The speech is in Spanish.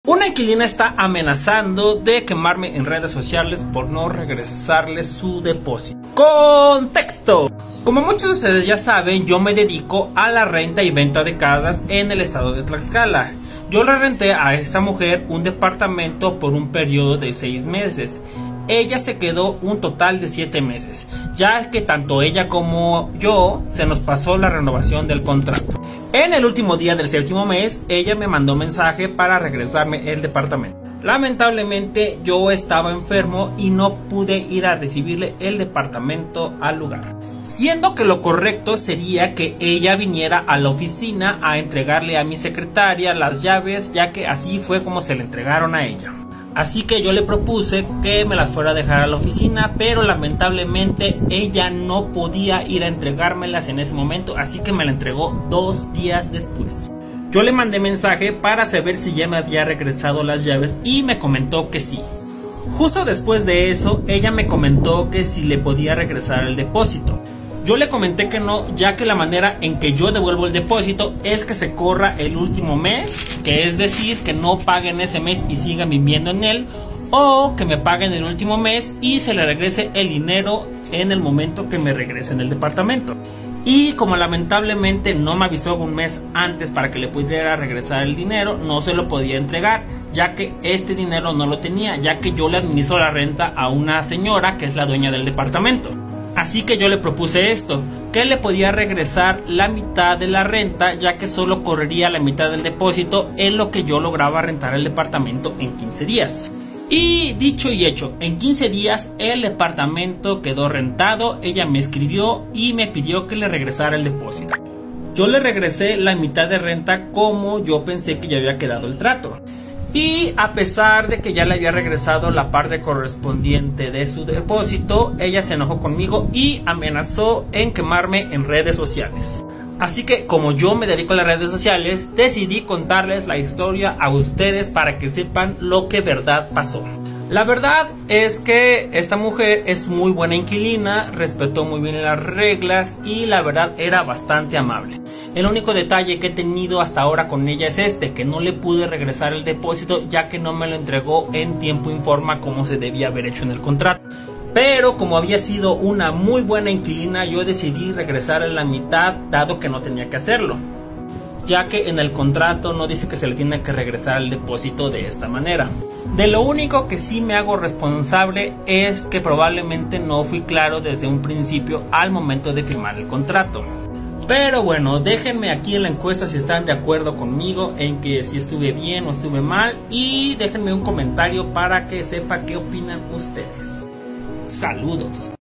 Una inquilina está amenazando de quemarme en redes sociales por no regresarle su depósito. ¡Contexto! Como muchos de ustedes ya saben, yo me dedico a la renta y venta de casas en el estado de Tlaxcala. Yo le renté a esta mujer un departamento por un periodo de 6 meses. Ella se quedó un total de 7 meses, ya que tanto ella como yo se nos pasó la renovación del contrato. En el último día del 7º mes, ella me mandó mensaje para regresarme el departamento. Lamentablemente yo estaba enfermo y no pude ir a recibirle el departamento al lugar, siendo que lo correcto sería que ella viniera a la oficina a entregarle a mi secretaria las llaves, ya que así fue como se le entregaron a ella. Así que yo le propuse que me las fuera a dejar a la oficina, pero lamentablemente ella no podía ir a entregármelas en ese momento, así que me la entregó 2 días después. Yo le mandé mensaje para saber si ya me había regresado las llaves y me comentó que sí. Justo después de eso, ella me comentó que si le podía regresar el depósito. Yo le comenté que no, ya que la manera en que yo devuelvo el depósito es que se corra el último mes, que es decir, que no paguen ese mes y sigan viviendo en él, o que me paguen el último mes y se le regrese el dinero en el momento que me regresen el departamento. Y como lamentablemente no me avisó un mes antes para que le pudiera regresar el dinero, no se lo podía entregar, ya que este dinero no lo tenía, ya que yo le administro la renta a una señora que es la dueña del departamento. Así que yo le propuse esto, que le podía regresar la mitad de la renta, ya que solo correría la mitad del depósito en lo que yo lograba rentar el departamento en 15 días. Y dicho y hecho, en 15 días el departamento quedó rentado. Ella me escribió y me pidió que le regresara el depósito. Yo le regresé la mitad de renta como yo pensé que ya había quedado el trato. Y a pesar de que ya le había regresado la parte correspondiente de su depósito, ella se enojó conmigo y amenazó en quemarme en redes sociales. Así que como yo me dedico a las redes sociales, decidí contarles la historia a ustedes para que sepan lo que verdad pasó. La verdad es que esta mujer es muy buena inquilina, respetó muy bien las reglas y la verdad era bastante amable. El único detalle que he tenido hasta ahora con ella es que no le pude regresar el depósito, ya que no me lo entregó en tiempo y forma como se debía haber hecho en el contrato. Pero como había sido una muy buena inquilina, yo decidí regresar a la mitad, dado que no tenía que hacerlo, ya que en el contrato no dice que se le tiene que regresar el depósito de esta manera. De lo único que sí me hago responsable es que probablemente no fui claro desde un principio al momento de firmar el contrato. Pero bueno, déjenme aquí en la encuesta si están de acuerdo conmigo en que si estuve bien o estuve mal, y déjenme un comentario para que sepa qué opinan ustedes. Saludos.